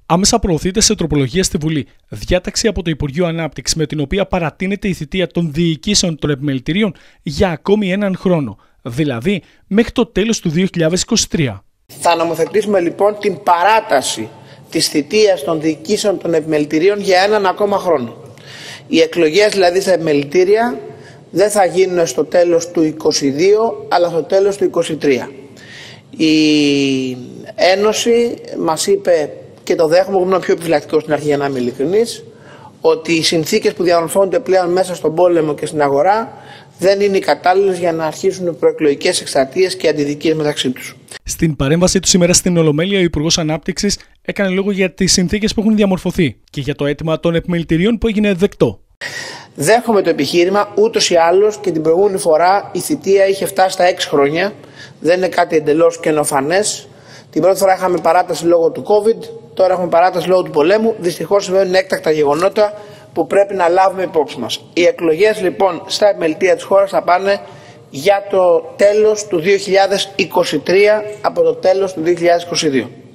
Άμεσα προωθείται σε τροπολογία στη Βουλή διάταξη από το Υπουργείο Ανάπτυξης με την οποία παρατείνεται η θητεία των διοικήσεων των επιμελητηρίων για ακόμη έναν χρόνο, δηλαδή μέχρι το τέλος του 2023. Θα νομοθετήσουμε λοιπόν την παράταση της θητείας των διοικήσεων των επιμελητηρίων για έναν ακόμα χρόνο. Οι εκλογές δηλαδή στα επιμελητήρια δεν θα γίνουν στο τέλος του 2022 αλλά στο τέλος του 2023. Η Ένωση μας είπε, και το δέχομαι, ήμουν πιο επιφυλακτικός στην αρχή για να είμαι ειλικρινής, ότι οι συνθήκες που διαμορφώνονται πλέον μέσα στον πόλεμο και στην αγορά δεν είναι οι κατάλληλες για να αρχίσουν προεκλογικές εκστρατείες και αντιδικίες μεταξύ τους. Στην παρέμβασή του σήμερα στην Ολομέλεια, ο Υπουργός Ανάπτυξης έκανε λόγο για τις συνθήκες που έχουν διαμορφωθεί και για το αίτημα των επιμελητηρίων που έγινε δεκτό. Δέχομαι το επιχείρημα, ούτως ή άλλως και την προηγούμενη φορά η θητεία είχε φτάσει στα 6 χρόνια. Δεν είναι κάτι εντελώς καινοφανές. Την πρώτη φορά είχαμε παράταση λόγω του COVID, τώρα έχουμε παράταση λόγω του πολέμου. Δυστυχώς συμβαίνουν έκτακτα γεγονότα που πρέπει να λάβουμε υπόψη μας. Οι εκλογές λοιπόν στα επιμελητήρια της χώρας θα πάνε για το τέλος του 2023 από το τέλος του 2022.